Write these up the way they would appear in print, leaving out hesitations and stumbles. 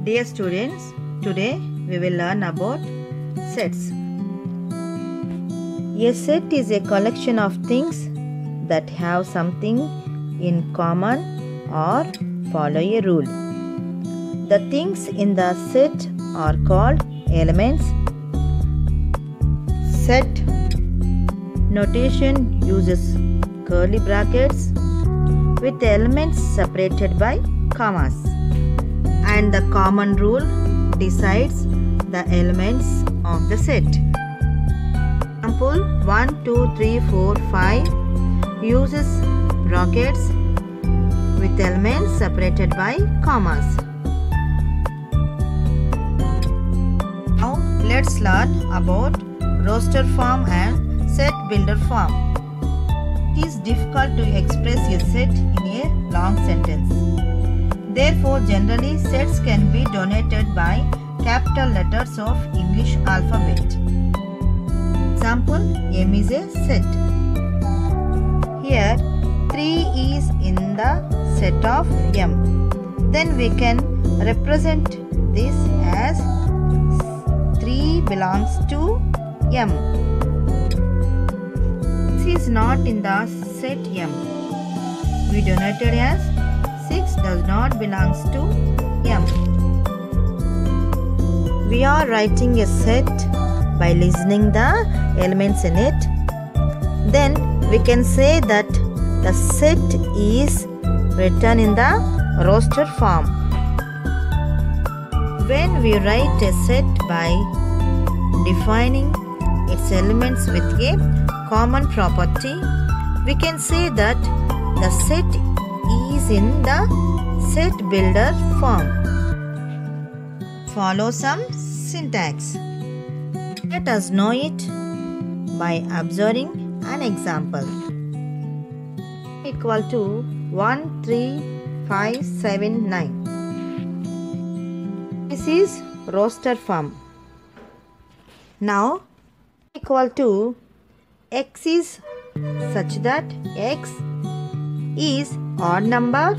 Dear students, today we will learn about sets. A set is a collection of things that have something in common or follow a rule. The things in the set are called elements. Set notation uses curly brackets with elements separated by commas, and the common rule decides the elements of the set. Example 1, 2, 3, 4, 5 uses brackets with elements separated by commas. Now let's learn about roster form and set builder form. It is difficult to express a set in a long sentence. Therefore, generally sets can be denoted by capital letters of English alphabet. Example, M is a set. Here 3 is in the set of M. Then we can represent this as 3 belongs to M. 6 is not in the set M. We denoted as 6 does not belongs to M. We are writing a set by listening the elements in it. Then we can say that the set is written in the roster form. When we write a set by defining its elements with a common property, we can say that the set is in the set builder form. Follow some syntax. Let us know it by observing an example. Equal to 1, 3, 5, 7, 9. This is roster form. Now equal to x is such that x is odd number,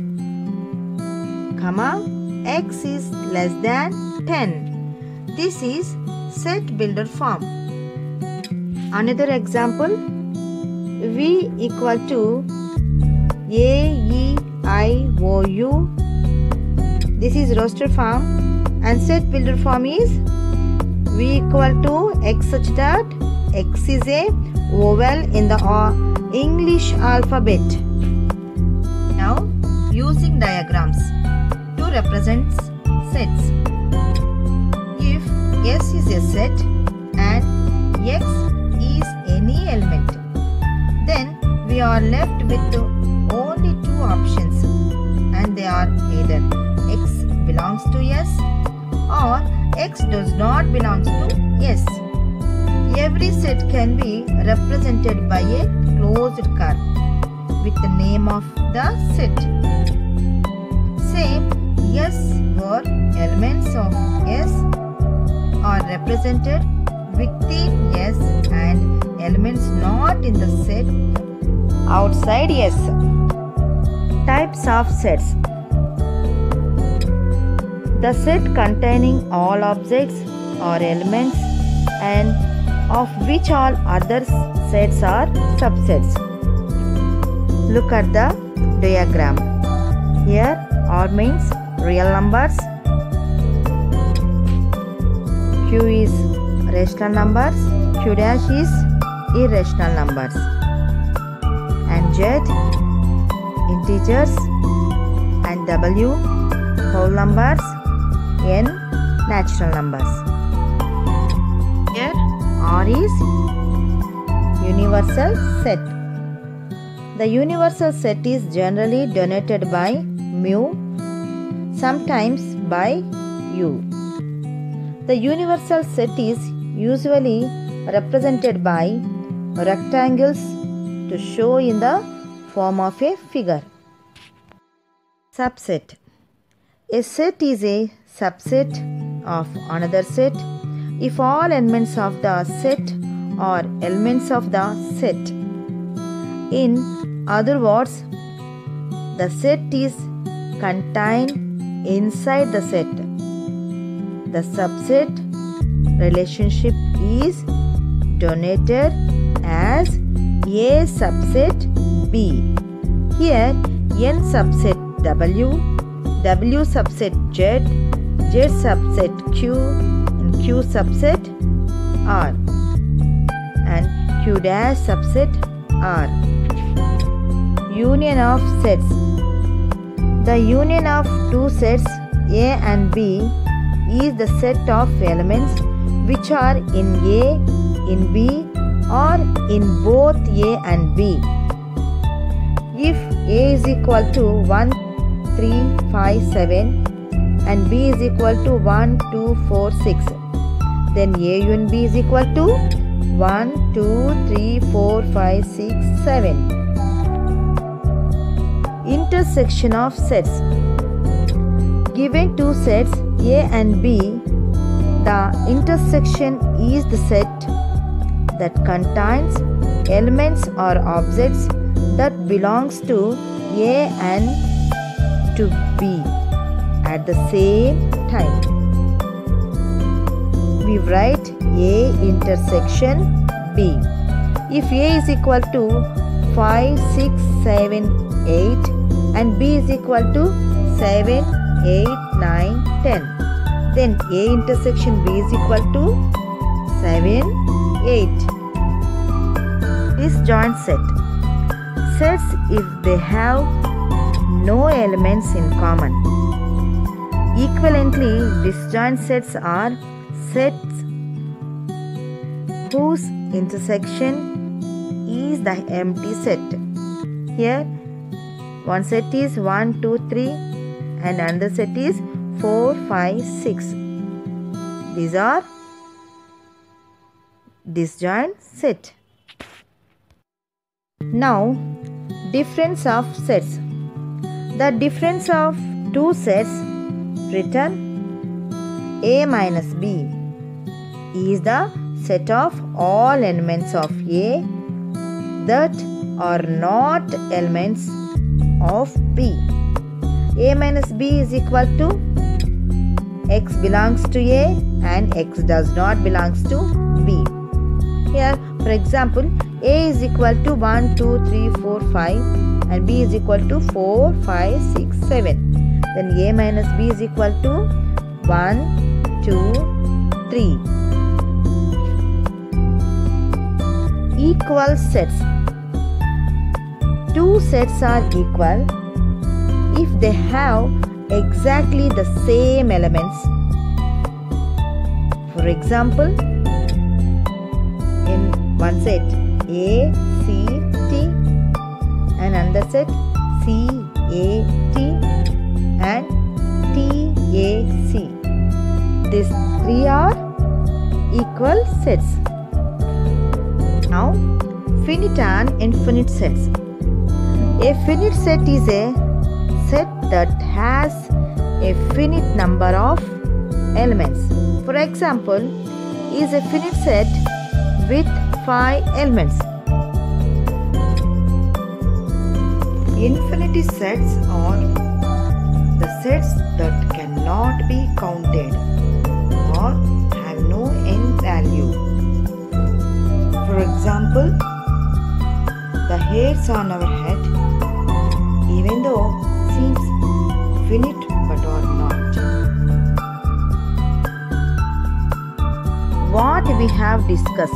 comma, x is less than 10. This is set builder form. Another example, v equal to a, e, I, o, u. This is roster form, and set builder form is v equal to x such that x is a vowel in the English alphabet. Now using diagrams to represent sets. If S is a set and X is any element, then we are left with only two options, and they are either X belongs to S or X does not belong to S. Every set can be represented by a closed curve with the name of the set. Say S or elements of S are represented within S and elements not in the set outside S. Types of sets. The set containing all objects or elements and of which all other sets are subsets. Look at the diagram. Here R means real numbers, Q is rational numbers, Q dash is irrational numbers, and Z integers, and W whole numbers, N natural numbers. Here R is universal set. The universal set is generally denoted by mu, sometimes by u. The universal set is usually represented by rectangles to show in the form of a figure. Subset. A set is a subset of another set if all elements of the set are elements of the set. In other words, the set is contained inside the set. the subset relationship is denoted as A subset B. Here N subset W, W subset Z, Z subset Q, and Q subset R, and Q dash subset R. Union of sets. The union of two sets A and B is the set of elements which are in A, in B, or in both A and B. If A is equal to 1, 3, 5, 7 and B is equal to 1, 2, 4, 6, then A union B is equal to 1, 2, 3, 4, 5, 6, 7. Intersection of sets. Given two sets A and B, the intersection is the set that contains elements or objects that belongs to A and to B at the same time. We write A intersection B. If A is equal to 5, 6, 7, 8 and B is equal to 7, 8, 9, 10, then A intersection B is equal to 7, 8. Disjoint set. Sets if they have no elements in common. Equivalently, disjoint sets are sets whose intersection is the empty set. Here, one set is 1, 2, 3 and another set is 4, 5, 6. These are disjoint set. Now, difference of sets. The difference of two sets written A minus B is the set of all elements of A that are not elements of B. A minus B is equal to X belongs to A and X does not belongs to B. Here, for example, A is equal to 1, 2, 3, 4, 5 and B is equal to 4, 5, 6, 7. Then A minus B is equal to 1, 2, 3. Equal sets. Two sets are equal if they have exactly the same elements. For example, in one set A, C, T and another set C, A, T and T, A, C. These three are equal sets. Now, finite and infinite sets. A finite set is a set that has a finite number of elements. For example, is a finite set with 5 elements. Infinite sets are the sets that cannot be counted or have no end value. For example, the hairs on our head, even though seems finite but are not. What we have discussed.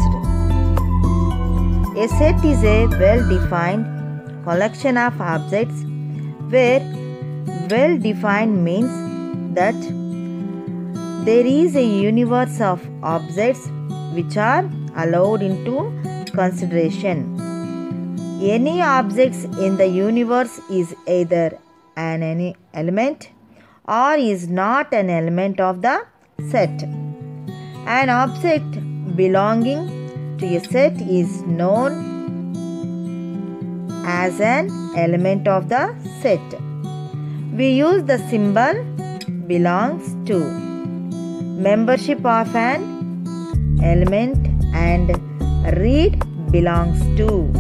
A set is a well-defined collection of objects where well-defined means that there is a universe of objects which are allowed into consideration. Any objects in the universe is either an element or is not an element of the set. An object belonging to a set is known as an element of the set. We use the symbol belongs to. Membership of an element and read belongs to.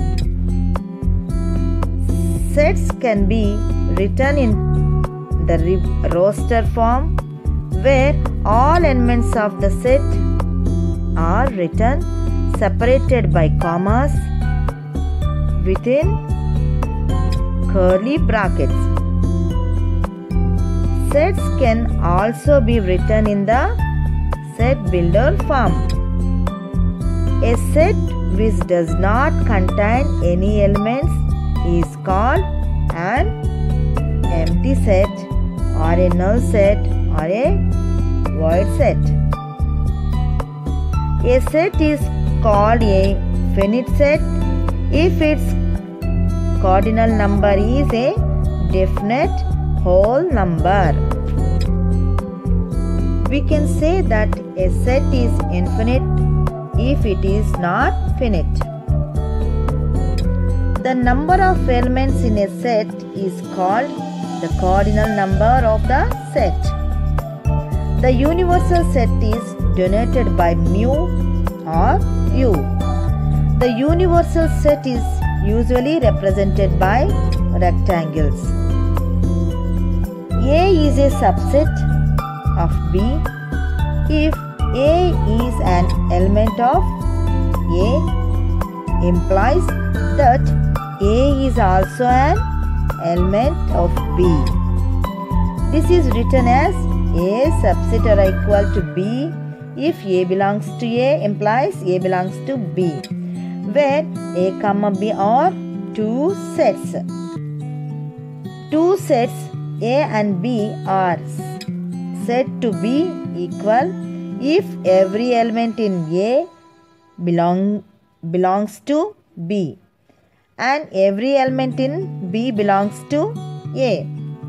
Sets can be written in the roster form where all elements of the set are written separated by commas within curly brackets. Sets can also be written in the set builder form. A set which does not contain any elements is called an empty set or a null set or a void set. A set is called a finite set if its cardinal number is a definite whole number. We can say that a set is infinite if it is not finite. The number of elements in a set is called the cardinal number of the set. The universal set is denoted by mu or u. The universal set is usually represented by rectangles. A is a subset of B if A is an element of A, implies that A is also an element of B. This is written as A subset or equal to B if A belongs to A implies A belongs to B, where A comma B are two sets. Two sets A and B are said to be equal if every element in A belongs to B and every element in B belongs to A.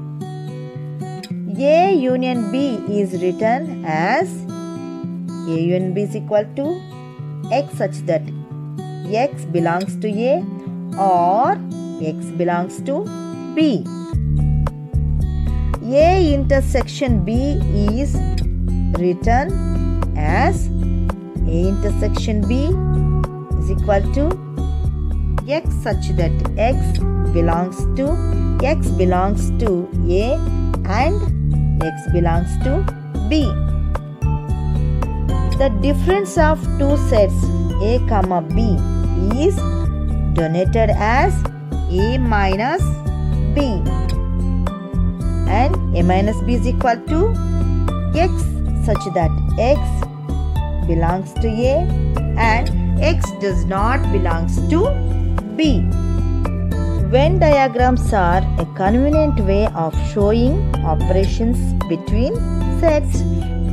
A union B is written as A union B is equal to X such that X belongs to A or X belongs to B. A intersection B is written as A intersection B is equal to X such that X belongs to A and X belongs to B. The difference of two sets A comma B is denoted as A minus B, and A minus B is equal to X such that X belongs to A and X does not belongs to B. Venn diagrams are a convenient way of showing operations between sets